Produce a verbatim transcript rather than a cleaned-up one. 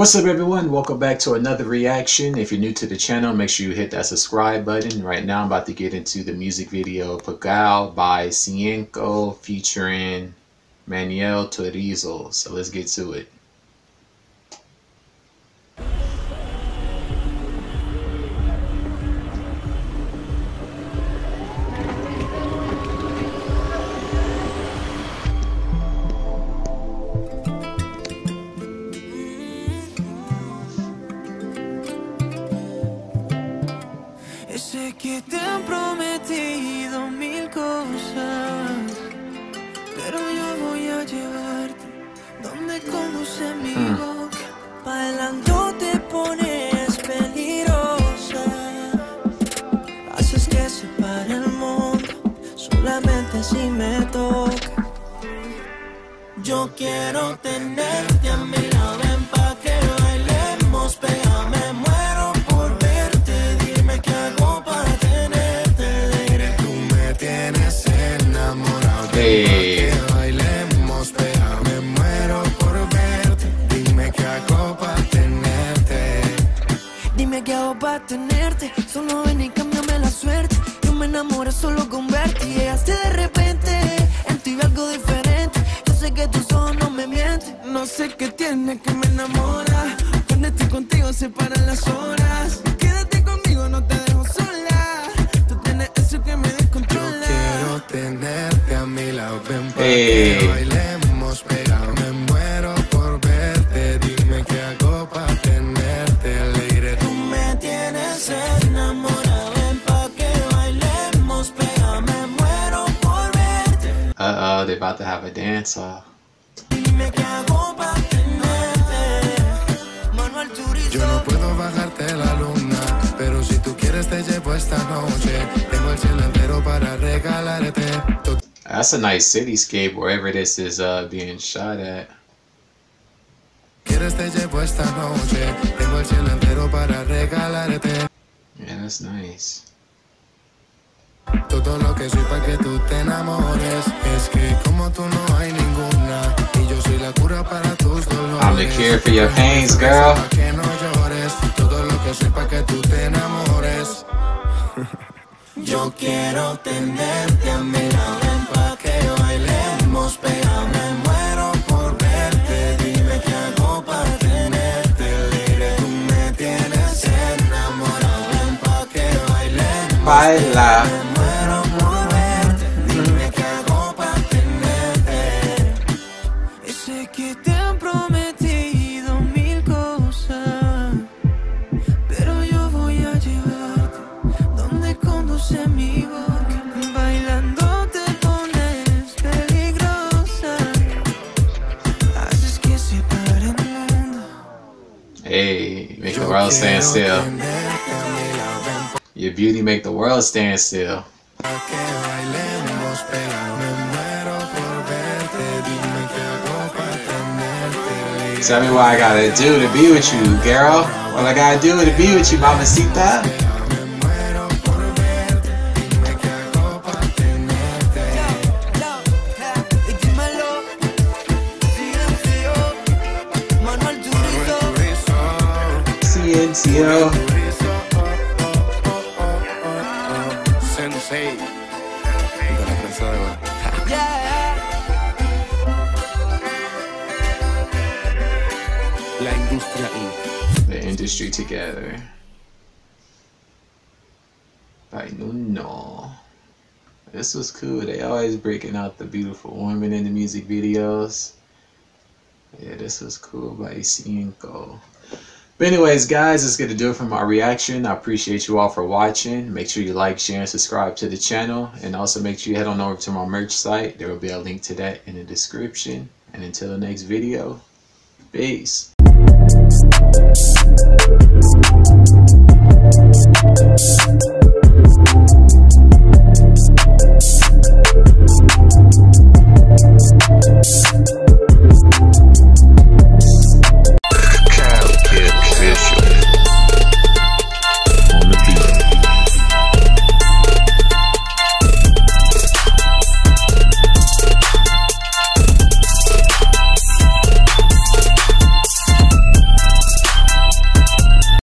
What's up, everyone? Welcome back to another reaction. If you're new to the channel, make sure you hit that subscribe button. Right now I'm about to get into the music video Pagal by Cienko featuring Manuel Turizo. So let's get to it. Sé que te han prometido mil cosas, pero yo voy a llevarte donde conduce mi mm. boca. Bailando te pones peligrosa, haces que se pare el mundo, solamente si me toca. Yo quiero tenerte a mi lado, ven pa' que bailemos, pégame, muero por verte, dime qué hago para tenerte alegre. Tú me tienes enamorado, hey. Ven pa' que bailemos, pégame, muero por verte, dime qué hago para tenerte. Dime qué hago para tenerte, solo ven y cámbiame la suerte. Yo me enamoré solo con verte y llegaste de repente, en ti vi algo diferente. Sé que tus ojos no me mienten, no sé qué tiene que me enamora. Cuando estoy contigo se paran las horas. Quédate conmigo, no te dejo sola. Tú tienes eso que me descontrola. Yo quiero tenerte a mi lado, ven pa' hey. que bailemos, pegado. Me muero por verte, dime qué hago pa' tenerte alegre. Tú me tienes enamorado, ven pa' que bailemos, pegado. Me muero por verte. Uh-oh, they're about to have a dance off. Yo no puedo bajarte la luna, pero si tú quieres te llevo esta noche. Tengo el cielo entero para regalarte. That's a nice cityscape wherever this is uh, being shot at. Quieres te llevo esta noche. Tengo el cielo entero para regalarte. Yeah, that's nice. Todo lo que soy para que tú te enamores. Es que como tú no hay ninguna, y yo soy la cura para tus dolores. I'm the cure for your pains, girl. Pa' que no llores. Todo lo que soy para que tú te enamores. Yo quiero tenerte a mi lado, ven pa' que bailemos, pegado. Me muero por verte, dime qué hago para tenerte alegre. Tú me tienes enamorado, ven pa' que bailemos. Baila. Que te han prometido mil cosas, pero yo voy a llevarte donde conduce mi boca. Bailando te pones peligrosa, haces que se pare el mundo. Hey, make the world stand still. Your beauty make the world stand still. Tell me what I gotta do to be with you, girl. What I gotta do to be with you, mamacita. Cienko. Sensei. La industria inc. The industry together. Like, no, no. This was cool. They always breaking out the beautiful women in the music videos. Yeah, this was cool by Cienko. But anyways, guys, that's gonna do it for my reaction. I appreciate you all for watching. Make sure you like, share, and subscribe to the channel. And also make sure you head on over to my merch site. There will be a link to that in the description. And until the next video, peace. Thank you.